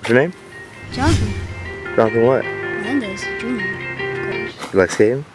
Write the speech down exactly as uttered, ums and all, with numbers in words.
What's your name? Jonathan. Jonathan what? Melendez, Junior. You like skating?